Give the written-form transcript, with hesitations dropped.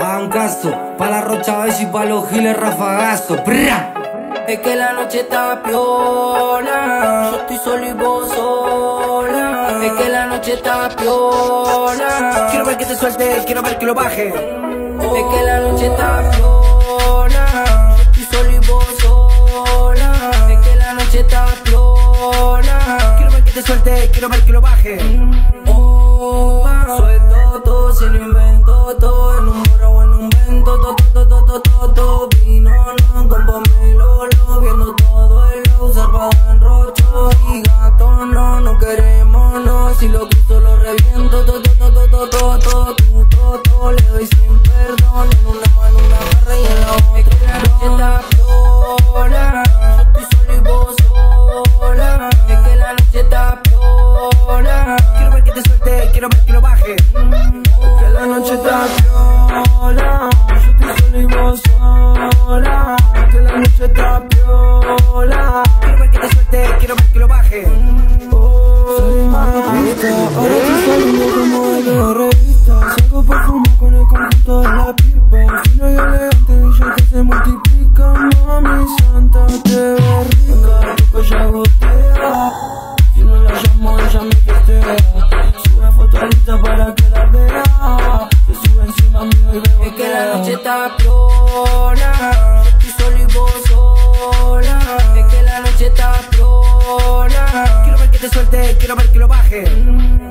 hagan caso. Pa' la Rocha y pa' los giles rafagazo. ¡Brra! Es que la noche está piola, yo estoy solo y vos sola. Es que la noche está piola, quiero ver que te suelte, quiero ver que lo baje. Es que la noche está piola, yo estoy solo y vos sola. Es que la noche está piola, quiero ver que te suelte, quiero ver que lo baje. Suelto todo, si lo invento todo, en un morro o en un vento, todo vino, no, con pomelo, viendo todo el observado en rocho y gato, no queremos, no, si lo cruzo lo reviento, todo, le doy sin perdón, en una mano una barra y en la otra. Es que la noche está piola, yo estoy solo y vos sola. Es que la noche está piola, quiero ver que te suelte, quiero ver que lo baje. es que la noche está piola, yo estoy solo y vos sola. Es que la noche está piola, quiero ver que te suelte, quiero ver que lo baje. Ahora estoy saliendo como de la revista. Salgo perfumado con el conjunto de la pipa. Fino y elegante, ella que se multiplica. Mami santa, te ves rica. Tu cuello gotea. Si no la llamo, ella me testea. Sube foto lista para que la vea. Se sube encima mío y bebo. Es que la noche está piola, yo estoy solo y vos sola. Es que la noche está piola, quiero ver que te suelte, quiero ver que lo baje.